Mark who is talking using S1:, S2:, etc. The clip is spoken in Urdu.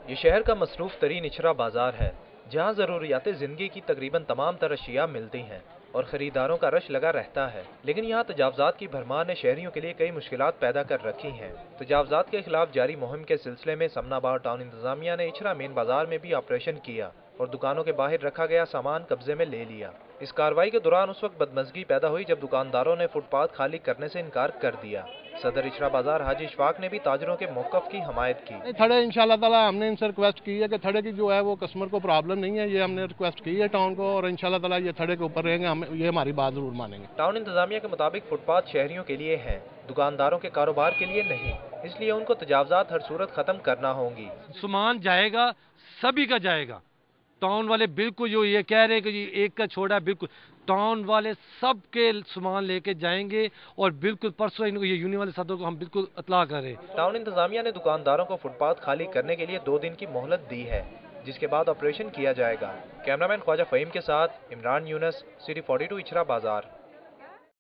S1: یہ شہر کا مصروف ترین اچھرا بازار ہے جہاں ضروریات زندگی کی تقریباً تمام تر اشیاء ملتی ہیں اور خریداروں کا رش لگا رہتا ہے، لیکن یہاں تجاوزات کی بھرمار نے شہریوں کے لیے کئی مشکلات پیدا کر رکھی ہیں۔ تجاوزات کے خلاف جاری مہم کے سلسلے میں سمن آباد ٹاؤن انتظامیہ نے اچھرا مین بازار میں بھی آپریشن کیا اور دکانوں کے باہر رکھا گیا سامان قبضے میں لے لیا۔ اس کارروائی کے دوران اس وقت بدمزگی پیدا ہوئی جب دکانداروں نے فٹ پاتھ خالی کرنے سے انکار کر دیا۔ صدر اچھرا بازار حاجی اشفاق نے بھی تاجروں کے موقف کی حمایت کی۔
S2: تھڑے انشاءاللہ تعالی ہم نے ان سے ریکویسٹ کی ہے کہ تھڑے کی جو ہے وہ کسٹمر کو پرابلم نہیں ہے، یہ ہم نے ریکویسٹ کی ہے ٹاؤن کو، اور انشاءاللہ تعالی یہ تھڑے کے اوپر رہیں گے، ہم یہ ہماری بات ضرور مانیں گے۔
S1: ٹاؤن انتظامیہ کے مطابق فٹ پاتھ شہریوں کے لیے ہیں، دکانداروں کے کاروبار کے لیے نہیں، اس لیے ان کو تجاوزات ہر صورت ختم کرنا ہوں گی۔
S3: سامان جائے گا، سبھی کا جائے گا۔ ٹاؤن والے بالکل جو یہ کہہ رہے ہیں کہ ایک کا چھوڑا، بالکل ٹاؤن والے سب کے سامان لے کے جائیں گے، اور بالکل پرسوں یہ یونین والے صدر کو ہم بالکل اطلاع کر رہے ہیں۔
S1: ٹاؤن انتظامیہ نے دکانداروں کو فٹ پاتھ خالی کرنے کے لیے 2 دن کی مہلت دی ہے، جس کے بعد آپریشن کیا جائے گا۔ کیمرامین خواجہ فہیم کے ساتھ عمران یونس، سٹی 42 اچھرا بازار۔